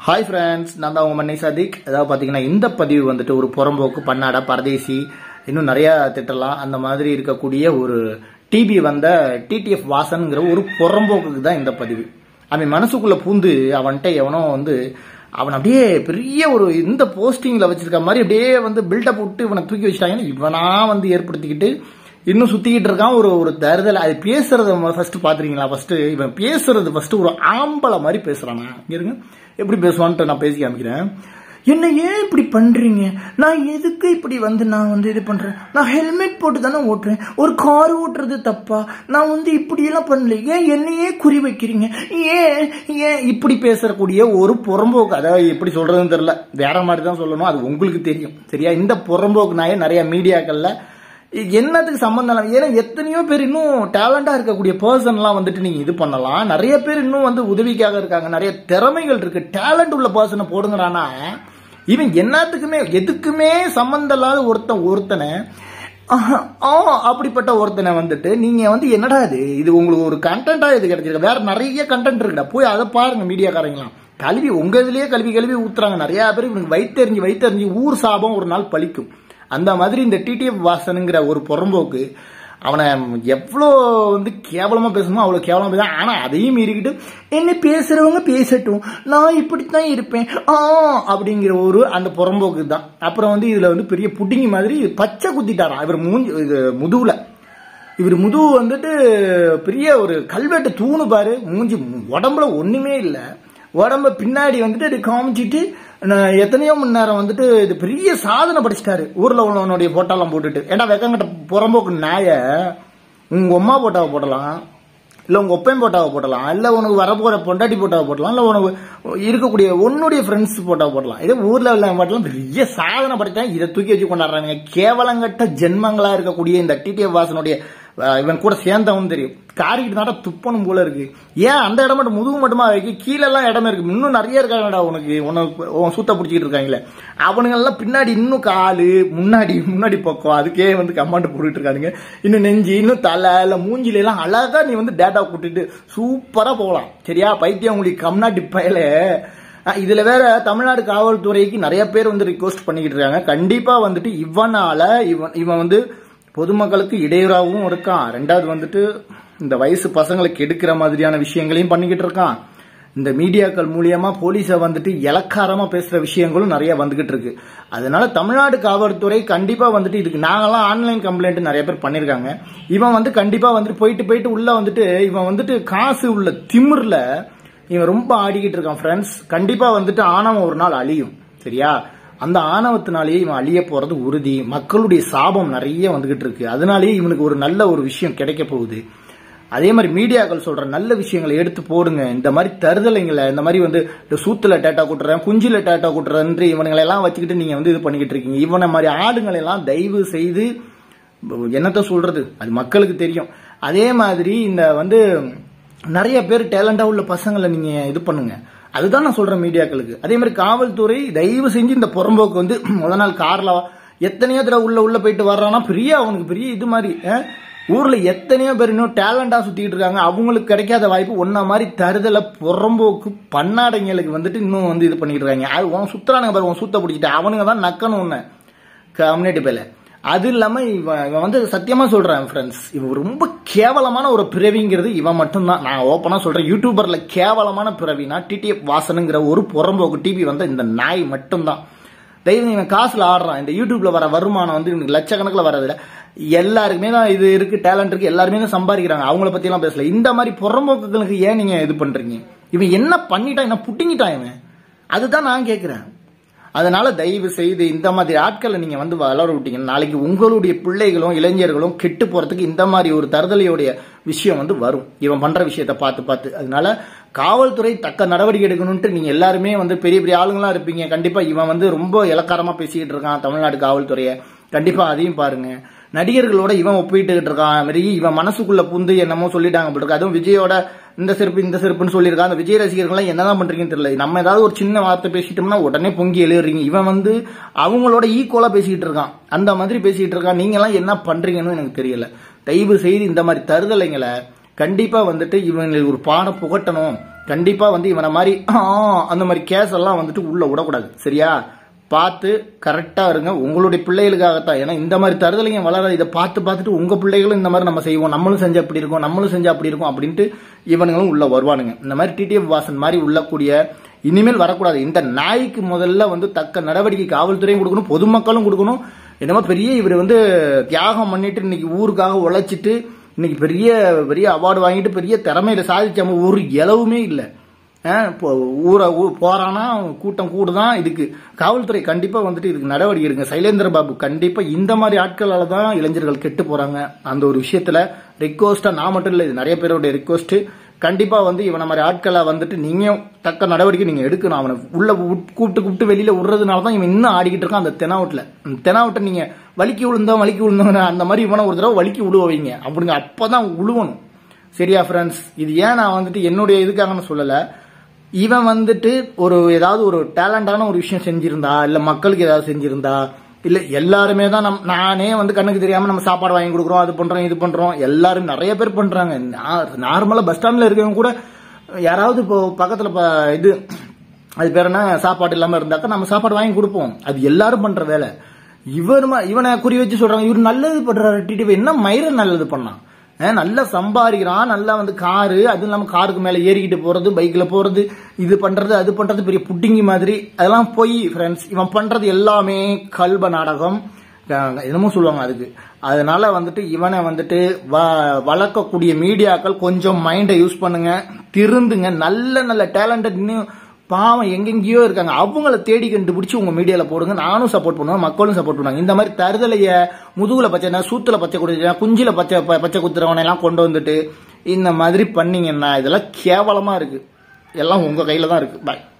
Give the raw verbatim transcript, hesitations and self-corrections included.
Hi friends, நான் தான் உங்கள் மன்னை சாதிக். அதாவது பார்த்தீங்கன்னா இந்த பதிவு வந்துட்டு ஒரு புறம்போக்கு பன்னாடா பரதேசி இன்னும் நிறையா திட்டலாம் அந்த மாதிரி இருக்கக்கூடிய ஒரு டிபி வந்த டிடிஎஃப் வாசன்ங்கிற ஒரு புறம்போக்குக்கு தான் இந்த பதிவு. அவன் மனசுக்குள்ளே பூந்து அவன்கிட்ட எவனோ வந்து அவன் அப்படியே பெரிய ஒரு இந்த போஸ்டிங்கில் வச்சிருக்க மாதிரி அப்படியே வந்து பில்டப் விட்டு இவனை தூக்கி வச்சுட்டாங்கன்னு இவனா வந்து ஏற்படுத்திக்கிட்டு இன்னும் சுத்திக்கிட்டு இருக்கான். ஒரு ஒரு தருதல் அது பேசுறத ஃபர்ஸ்ட் பாத்துறீங்களா? ஃபர்ஸ்ட் இவன் பேசுறது ஃபர்ஸ்ட் ஒரு ஆம்பளை மாதிரி பேசுறானா இருங்க, எப்படி பேசுவான்ட்டு நான் பேசி காமிக்கிறேன். என்ன ஏன் இப்படி பண்றீங்க? நான் எதுக்கு இப்படி வந்து நான் வந்து இது பண்றேன்? நான் ஹெல்மெட் போட்டு தானே ஓட்டுறேன். ஒரு கார் ஓட்டுறது தப்பா? நான் வந்து இப்படி எல்லாம் பண்ணல. ஏன் என்னையே குறி வைக்கிறீங்க? ஏன் ஏன் இப்படி பேசக்கூடிய ஒரு புறம்போக்கு, அதாவது எப்படி சொல்றதுன்னு தெரியல, வேற மாதிரி தான் சொல்லணும், அது உங்களுக்கு தெரியும் சரியா? இந்த புறம்போக்கு நாயே நிறைய மீடியாக்கள்ல என்னத்துக்கு சம்பந்தம் இல்லை. ஏன்னா எத்தனையோ பேர் இன்னும் டேலண்டா இருக்கக்கூடிய பர்சன்லாம் வந்துட்டு நீங்க இது பண்ணலாம். நிறைய பேர் இன்னும் வந்து உதவிக்காக இருக்காங்க. நிறைய திறமைகள் இருக்கு. டேலண்ட் உள்ள பர்சனை போடுங்கடானா இவன் என்னத்துக்குமே எதுக்குமே சம்பந்தம் இல்லாத ஒருத்தன் ஒருத்தனை அப்படிப்பட்ட ஒருத்தனை வந்துட்டு நீங்க வந்து என்னடா இது இது உங்களுக்கு ஒரு கண்டென்ட்டா இது கிடைச்சிருக்கு. வேற நிறைய கண்டென்ட் இருக்குடா, போய் அதை பாருங்க. மீடியாக்காரங்களாம் கல்வி உங்க இதுலயே கல்வி கல்வி ஊத்துறாங்க. நிறைய பேர் இவனுக்கு வைத்தறிஞ்சு வைத்தறிஞ்சு ஊர் சாபம் ஒரு நாள் பழிக்கும். அந்த மாதிரி இந்த டிடிஎஃப் வாசனுங்கிற ஒரு புறம்போக்கு அவனை எவ்வளோ வந்து கேவலமா பேசணுமோ அவ்வளோ கேவலமா பேச. ஆனா அதையும் மீறிக்கிட்டு என்ன பேசுறவங்க பேசட்டும், நான் இப்படித்தான் இருப்பேன் ஆ அப்படிங்கிற ஒரு அந்த புறம்போக்கு தான். அப்புறம் வந்து இதுல வந்து பெரிய புட்டிங்கி மாதிரி பச்சை குத்திட்டாராம் இவர் மூஞ்சி முதுகுல. இவர் முதுகு வந்துட்டு பெரிய ஒரு கல்வெட்டு தூணு பாரு. மூஞ்சி உடம்புல ஒண்ணுமே இல்லை. உடம்ப பின்னாடி வந்துட்டு அது காமிச்சிட்டு எத்தனையோ மணி நேரம் வந்துட்டு இது பெரிய சாதனை படிச்சிட்டாரு. ஊர்ல உள்ளவனுடைய போட்டாலாம் போட்டுட்டு. ஏன்னா வெக்கங்கிட்ட புறம்போக்கு நாய உங்க அம்மா போட்டாவை போடலாம், இல்ல உங்க ஒப்பையும் போட்டாவை போடலாம், இல்ல உனக்கு வரப்போற பொண்டாட்டி போட்டாவை போடலாம், இல்ல உனக்கு இருக்கக்கூடிய உன்னுடைய ஃப்ரெண்ட்ஸ் போட்டாவை போடலாம். இதே ஊர்ல உள்ள போட்டலாம் பெரிய சாதனை படித்தான். இதை தூக்கி வச்சு கொண்டாடுறாங்க. கேவலங்கட்ட ஜென்மங்களா இருக்கக்கூடிய இந்த டிடிஎஃப் வாசனுடைய இவன் கூட சேர்ந்தவன் தெரியும். காரிக்கிட்டு தாண்டா துப்பனும் போல இருக்கு. ஏன் அந்த இடம் மட்டும் முதுகு மட்டுமா இருக்கு, கீழே எல்லாம் இடமே இருக்கு. இன்னும் நிறைய இருக்காங்கடா உனக்கு, உனக்கு சூத்த பிடிச்சிக்கிட்டு இருக்காங்களே அவனுங்க எல்லாம் பின்னாடி இன்னும் காலு முன்னாடி முன்னாடி பக்கம் அதுக்கே வந்து கமாண்ட் போட்டுட்டு இருக்கானுங்க. இன்னும் நெஞ்சு இன்னும் தலை இல்ல மூஞ்சில எல்லாம் அழகா நீ வந்து டேட்டா கூட்டிட்டு சூப்பரா போகலாம் சரியா? பைத்தியம் உங்களுக்கு கம்னாட்டி பயல. இதுல வேற தமிழ்நாடு காவல்துறைக்கு நிறைய பேர் வந்து ரிக்வெஸ்ட் பண்ணிக்கிட்டு இருக்காங்க. கண்டிப்பா வந்துட்டு இவனால இவன் இவன் வந்து பொதுமக்களுக்கு இடையூறாகவும் இருக்கான். ரெண்டாவது வந்துட்டு இந்த வயசு பசங்களுக்கு எடுக்கிற மாதிரியான விஷயங்களையும் பண்ணிக்கிட்டு இருக்கான். இந்த மீடியாக்கள் மூலியமா போலீஸை வந்துட்டு இலக்காரமா பேசுற விஷயங்களும் நிறைய வந்துகிட்டு இருக்கு. அதனால தமிழ்நாடு காவல்துறை கண்டிப்பா வந்துட்டு இதுக்கு நாங்கெல்லாம் ஆன்லைன் கம்ப்ளைண்ட் நிறைய பேர் பண்ணிருக்காங்க. இவன் வந்து கண்டிப்பா வந்துட்டு போயிட்டு போயிட்டு உள்ள வந்துட்டு இவன் வந்துட்டு காசு உள்ள திமிர்ல இவன் ரொம்ப ஆடிக்கிட்டு இருக்கான் ஃப்ரெண்ட்ஸ். கண்டிப்பா வந்துட்டு ஆணவம் ஒரு நாள் அழியும் சரியா? அந்த ஆணவத்தினாலேயே இவன் அழிய போறது உறுதி. மக்களுடைய சாபம் நிறைய வந்துகிட்டு இருக்கு. அதனாலேயே இவனுக்கு ஒரு நல்ல ஒரு விஷயம் கிடைக்க போகுது. அதே மாதிரி மீடியாக்கள் சொல்ற நல்ல விஷயங்களை எடுத்து போடுங்க. இந்த மாதிரி தருதலைங்களை இந்த மாதிரி வந்து சூத்துல டேட்டா கூட்டுறேன், குஞ்சில டேட்டா கூட்டுறேன் இவனுங்களை எல்லாம் வச்சுக்கிட்டு நீங்க வந்து இது பண்ணிக்கிட்டு இருக்கீங்க. இவனை மாதிரி ஆளுங்களை எல்லாம் தயவு செய்து என்னத்த சொல்றது, அது மக்களுக்கு தெரியும். அதே மாதிரி இந்த வந்து நிறைய பேர் டேலண்டா உள்ள பசங்களை நீங்க இது பண்ணுங்க. அதுதான் நான் சொல்றேன் மீடியாக்களுக்கு. அதே மாதிரி காவல்துறை தயவு செஞ்சு இந்த புறம்போக்கு வந்து முத நாள் கார்ல எத்தனையோ தடவை உள்ள உள்ள போயிட்டு வர்றானா பெரிய அவனுக்கு பெரிய இது மாதிரி. ஊர்ல எத்தனையோ பேர் இன்னும் டேலண்டா சுத்திட்டு இருக்காங்க. அவங்களுக்கு கிடைக்காத வாய்ப்பு ஒன்ன மாதிரி தருதல புறம்போக்கு பன்னாடைங்களுக்கு வந்துட்டு இன்னும் வந்து இது பண்ணிட்டு இருக்காங்க. அது உன் சுத்துறானுங்க பாரு, உன் சூத்த பிடிச்சிட்டு அவனுங்க தான் நக்கணும் ஒண்ணு கம்யூனிட்டி பேல. அது இல்லாம இவன் இவன் வந்து சத்தியமா சொல்றேன் ஃப்ரெண்ட்ஸ், இவன் ரொம்ப கேவலமான ஒரு பிறவிங்கிறது இவன் மட்டும்தான். நான் ஓப்பனா சொல்றேன், யூடியூபர்ல கேவலமான பிறவினா டிடிஎஃப் வாசனுங்கிற ஒரு புறம்போக்கு டிவி வந்த இந்த நாய் மட்டும்தான். தயவு இவன் காசுல ஆடுறான். இந்த யூடியூப்ல வர வருமானம் வந்து இவனுக்கு லட்சக்கணக்கில் வரதில்ல. எல்லாருக்குமே தான் இது இருக்கு, டேலண்ட் இருக்கு, எல்லாருமே தான் சம்பாதிக்கிறாங்க. அவங்கள பத்தி எல்லாம் பேசல. இந்த மாதிரி புறம்போக்குகளுக்கு ஏன் நீங்க இது பண்றீங்க? இவன் என்ன பண்ணிட்டான், என்ன புட்டிங்கிட்டான் இவன்? அதுதான் நான் கேட்கிறேன். அதனால தயவு செய்து இந்த மாதிரி ஆட்களை நீங்க வந்து வளர விட்டீங்கன்னா நாளைக்கு உங்களுடைய பிள்ளைகளும் இளைஞர்களும் கெட்டு போறதுக்கு இந்த மாதிரி ஒரு தருதலையோடைய விஷயம் வந்து வரும், இவன் பண்ற விஷயத்த பார்த்து பார்த்து. அதனால காவல்துறை தக்க நடவடிக்கை எடுக்கணும்ட்டு நீங்க எல்லாருமே வந்து பெரிய பெரிய ஆளுங்களா இருப்பீங்க. கண்டிப்பா இவன் வந்து ரொம்ப இலக்காரமா பேசிக்கிட்டு இருக்கான் தமிழ்நாடு காவல்துறையை. கண்டிப்பா அதையும் பாருங்க. நடிகர்களோட இவன் ஒப்பிட்டு இருக்கான். மாதிரி இவன் மனசுக்குள்ள புந்து என்னமோ சொல்லிட்டாங்க போட்டு. அதுவும் விஜயோட இந்த செருப்பு இந்த செருப்புன்னு சொல்லியிருக்கான். அந்த விஜய் ரசிகர்கள் என்னதான் பண்றீங்கன்னு தெரியல. நம்ம ஏதாவது ஒரு சின்ன வார்த்தை பேசிட்டோம்னா உடனே பொங்கி எழுதுறீங்க. இவன் வந்து அவங்களோட ஈக்குவலா பேசிட்டு இருக்கான். அந்த மாதிரி பேசிட்டு இருக்கான். நீங்க எல்லாம் என்ன பண்றீங்கன்னு எனக்கு தெரியல. தயவு செய்து இந்த மாதிரி தருதலைங்களை கண்டிப்பா வந்துட்டு இவங்களுக்கு ஒரு பாடம் புகட்டணும். கண்டிப்பா வந்து இவனை மாதிரி அந்த மாதிரி கேஸ் எல்லாம் வந்துட்டு உள்ள விடக்கூடாது. சரியா? பார்த்து கரெக்டா இருங்க. உங்களுடைய பிள்ளைகளுக்காகத்தான். ஏன்னா இந்த மாதிரி தருதலைங்க வளர இதை பார்த்து பார்த்துட்டு உங்க பிள்ளைகளும் இந்த மாதிரி நம்ம செய்வோம், நம்மளும் செஞ்சா அப்படி இருக்கும், நம்மளும் செஞ்சா அப்படி இருக்கும் அப்படின்ட்டு இவனுங்களும் உள்ள வருவானுங்க. இந்த மாதிரி டிடிஎஃப் வாசன் மாதிரி உள்ளக்கூடிய இனிமேல் வரக்கூடாது. இந்த நாய்க்கு முதல்ல வந்து தக்க நடவடிக்கை காவல்துறையும் கொடுக்கணும், பொதுமக்களும் கொடுக்கணும். என்னமோ பெரிய இவர் வந்து தியாகம் பண்ணிட்டு இன்னைக்கு ஊருக்காக உழைச்சிட்டு இன்னைக்கு பெரிய பெரிய அவார்டு வாங்கிட்டு பெரிய திறமையில சாதிச்சாம ஒரு இலவுமே இல்லை. ஊரை போறானா கூட்டம் கூடுதான். இதுக்கு காவல்துறை கண்டிப்பா வந்துட்டு இதுக்கு நடவடிக்கை எடுங்க. சைலேந்திர பாபு கண்டிப்பா இந்த மாதிரி ஆட்களால தான் இளைஞர்கள் கெட்டு போறாங்க. அந்த ஒரு விஷயத்துல ரிக்வஸ்டா நான் மட்டும் இல்ல, இது நிறைய பேருடைய ரிக்வஸ்ட். கண்டிப்பா வந்து இவன மாதிரி ஆட்களை வந்துட்டு நீங்க தக்க நடவடிக்கை நீங்க எடுக்கணும். அவனை உள்ள கூப்பிட்டு கூப்பிட்டு வெளியில விடுறதுனாலதான் இவன் இன்னும் ஆடிக்கிட்டு இருக்கான் அந்த தெனாவட்டில். தெனாவட்டை நீங்க வலிக்கி விழுந்தோம் வலிக்கி விழுந்தோம் அந்த மாதிரி இவனை ஒரு தடவை வலிக்கி விழுவீங்க அப்படிங்க, அப்பதான் உழுவணும். சரியா ஃப்ரெண்ட்ஸ்? இது ஏன் நான் வந்துட்டு என்னுடைய இதுக்காக சொல்லல. இவன் வந்துட்டு ஒரு ஏதாவது ஒரு டேலண்டான ஒரு விஷயம் செஞ்சிருந்தா, இல்ல மக்களுக்கு ஏதாவது செஞ்சிருந்தா, இல்ல எல்லாருமே தான் நம் நானே வந்து கண்ணுக்கு தெரியாம நம்ம சாப்பாடு வாங்கி கொடுக்குறோம், அது பண்றோம் இது பண்றோம், எல்லாரும் நிறைய பேர் பண்றாங்க. நார்மலா பஸ் ஸ்டாண்ட்ல இருக்கவங்க கூட யாராவது இப்போ பக்கத்துல இது அது பேர் என்ன சாப்பாடு இல்லாம இருந்தாக்கா நம்ம சாப்பாடு வாங்கி கொடுப்போம். அது எல்லாரும் பண்ற வேலை. இவர் இவனை குறி வச்சு சொல்றாங்க இவர் நல்லது பண்றாரு. டிடிவி என்ன மயிர நல்லது பண்ணான், நல்லா சம்பாதிக்கிறான், நல்லா வந்து காரு, அது இல்லாம காருக்கு மேல ஏறிக்கிட்டு போறது, பைக்ல போறது, இது பண்றது அது பண்றது பெரிய புட்டிங்கி மாதிரி. அதெல்லாம் போய் ஃப்ரெண்ட்ஸ் இவன் பண்றது எல்லாமே கல்ப நாடகம் என்னமோ சொல்லுவாங்க அதுக்கு. அதனால வந்துட்டு இவனை வந்துட்டு வளர்க்கக்கூடிய மீடியாக்கள் கொஞ்சம் மைண்டை யூஸ் பண்ணுங்க, திருந்துங்க. நல்ல நல்ல டேலண்டட் இன்னும் பாவம் எங்கெங்கயோ இருக்காங்க, அவங்கள தேடி கண்டுபிடிச்சு உங்க மீடியால போடுங்க. நானும் சப்போர்ட் பண்ணுவேன், மக்களும் சப்போர்ட் பண்ணுவாங்க. இந்த மாதிரி தருதலைய முதுகுல பச்சை சூத்துல பச்சை குடிச்சா குஞ்சில பச்சை பச்சை குத்துறவனை எல்லாம் கொண்டு வந்துட்டு இந்த மாதிரி பண்ணீங்கன்னா இதெல்லாம் கேவலமா இருக்கு. எல்லாம் உங்க கையில தான் இருக்கு. பாய்.